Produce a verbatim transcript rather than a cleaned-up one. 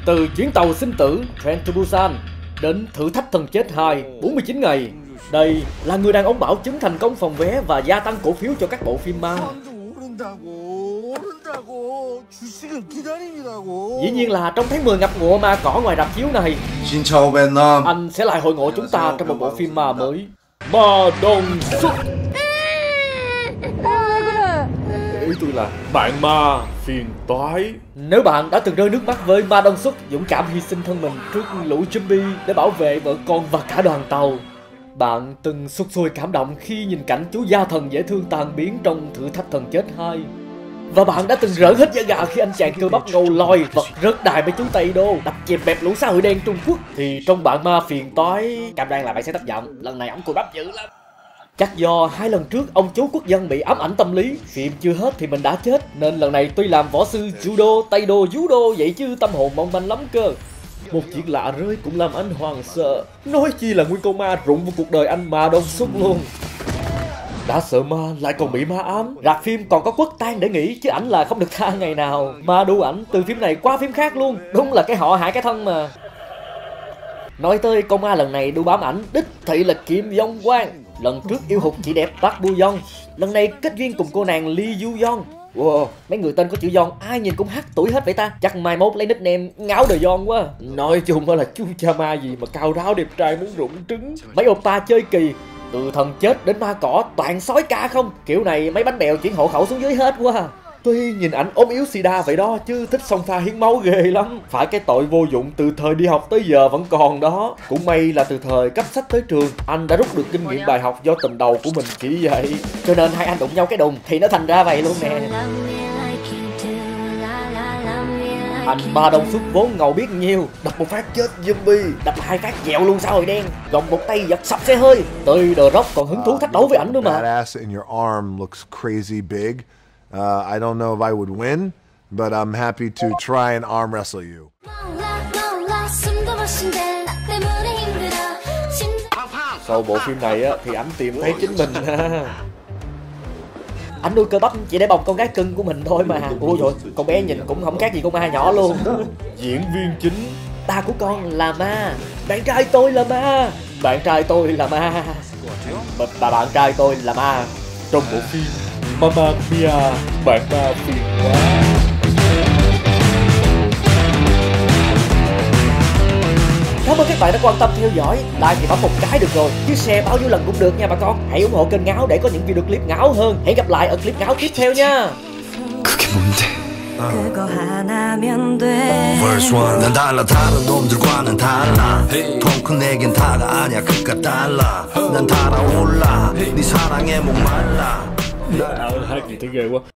Từ chuyến tàu sinh tử Train to Busan đến thử thách thần chết hai bốn mươi chín ngày, đây là người đàn ông bảo chứng thành công phòng vé và gia tăng cổ phiếu cho các bộ phim ma. Dĩ nhiên là trong tháng mười ngập ngụa ma cỏ ngoài rạp chiếu này, anh sẽ lại hội ngộ chúng ta trong một bộ phim ma mới, Ma Đông Xuất. Ý tôi là bạn ma phiền toái. Nếu bạn đã từng rơi nước mắt với Ma Đông Xuất dũng cảm hy sinh thân mình trước lũ zombie để bảo vệ vợ con và cả đoàn tàu, bạn từng sụt sùi cảm động khi nhìn cảnh chú gia thần dễ thương tàn biến trong thử thách thần chết hai, và bạn đã từng rỡn hết da gà khi anh chàng cơ bắp ngầu lòi vật rớt đài với chú Tây Đô đập chẹp bẹp lũ xã hội đen Trung Quốc, thì trong bạn ma phiền toái, cam đoan là bạn sẽ thất vọng. Lần này ông cùi bắp dữ lắm. Chắc do hai lần trước ông chú quốc dân bị ám ảnh tâm lý, phim chưa hết thì mình đã chết, nên lần này tuy làm võ sư judo, tay đô, judo vậy chứ tâm hồn mong manh lắm cơ. Một chuyện lạ rơi cũng làm anh hoàng sợ, nói chi là nguyên con ma rụng vào cuộc đời anh Ma Đông Xuất luôn. Đã sợ ma lại còn bị ma ám, rạp phim còn có quất tang để nghỉ chứ ảnh là không được tha ngày nào. Ma đu ảnh từ phim này qua phim khác luôn, đúng là cái họ hại cái thân mà. Nói tới con ma lần này đu bám ảnh đích thị là Kim Dong Quang. Lần trước yêu hụt chị đẹp Park Bu Young, lần này kết duyên cùng cô nàng Lee Yu Yong. Wow, mấy người tên có chữ Yong ai nhìn cũng hắt tuổi hết vậy ta. Chắc mai mốt lấy nickname ngáo đời Yong quá. Nói chung là chú cha ma gì mà cao ráo đẹp trai muốn rụng trứng. Mấy oppa chơi kỳ, từ thần chết đến ma cỏ toàn sói ca không. Kiểu này mấy bánh bèo chuyển hộ khẩu xuống dưới hết quá. Tuy nhìn ảnh ốm yếu sida vậy đó, chứ thích xông pha hiến máu ghê lắm. Phải cái tội vô dụng từ thời đi học tới giờ vẫn còn đó. Cũng may là từ thời cấp sách tới trường, anh đã rút được kinh nghiệm bài học do tình đầu của mình chỉ vậy. Cho nên hai anh đụng nhau cái đùng thì nó thành ra vậy luôn nè. Anh Ma Đông Xuất vốn ngầu biết nhiêu, đập một phát chết zombie, đập hai phát dẹo luôn xã hội đen, gồng một tay giật sập xe hơi. Tới The Rock còn hứng thú thách đấu với ảnh nữa mà. Uh, I don't know if I would win, but I'm happy to try and arm wrestle you. Sau bộ phim này á, thì ảnh tìm thấy chính mình. Ảnh nuôi cơ bắp chỉ để bọc con gái cưng của mình thôi mà. Ôi rồi, con bé nhìn cũng không khác gì con ma nhỏ luôn. Diễn viên chính, ta của con là ma, bạn trai tôi là ma, bạn trai tôi là ma, bà bạn trai tôi là ma. Trong bộ phim Mamma Mia, bạn ma phiền quá. Cảm ơn các bạn đã quan tâm theo dõi. Like thì bấm một cái được rồi, chứ share bao nhiêu lần cũng được nha bà con. Hãy ủng hộ kênh Ngáo để có những video clip ngáo hơn. Hẹn gặp lại ở clip ngáo tiếp theo nha. Verse one 난 달라 다른 놈들과는 달라 통큰 내겐 다가 아니야 그깟 달라 난 달아올라 네 사랑에 목말라. Hai kỳ thấy ghê quá.